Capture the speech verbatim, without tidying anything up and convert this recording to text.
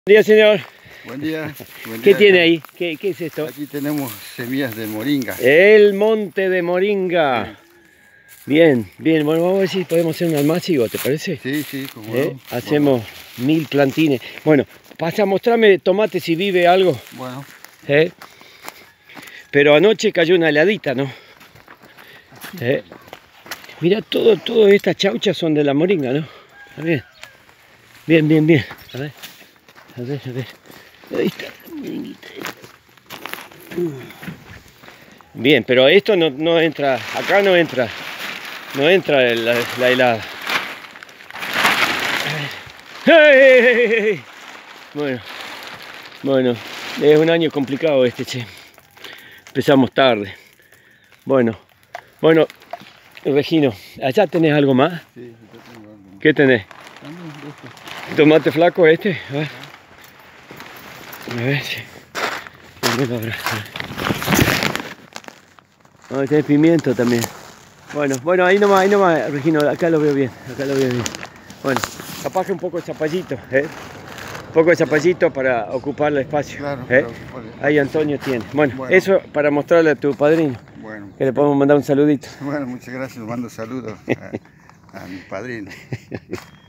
Buen día, señor. Buen día. Buen ¿Qué día. tiene ahí? ¿Qué, ¿Qué es esto? Aquí tenemos semillas de moringa. El monte de moringa. Sí. Bien, bien. Bueno, vamos a ver si podemos hacer un almácigo, ¿te parece? Sí, sí, como ¿Eh? no. Hacemos Bueno. mil plantines. Bueno, pasa a mostrarme tomate si vive algo. Bueno. ¿Eh? Pero anoche cayó una heladita, ¿no? ¿Eh? Mira, todo, todas estas chauchas son de la moringa, ¿no? Está bien. Bien, bien, bien. A ver. A ver, a ver. Ahí está la moringuita. Bien, pero esto no, no entra, acá no entra, no entra la, la helada. ¡Hey! Bueno, bueno, es un año complicado este, che. Empezamos tarde. Bueno, bueno, Regino, ¿allá tenés algo más? Sí, yo tengo algo más. ¿Qué tenés? ¿Tomate flaco este? A ver. A ver si. Ah, tenés pimiento también. Bueno, bueno, ahí nomás, ahí nomás, Regino, acá lo veo bien, acá lo veo bien. Bueno, capaz que un poco de zapallito, ¿eh? Un poco de zapallito para ocupar el espacio. Claro, ¿eh? claro. Ahí Antonio tiene. Bueno, bueno, eso para mostrarle a tu padrino. Bueno. Que le podemos mandar un saludito. Bueno, muchas gracias, mando saludos a, a mi padrino.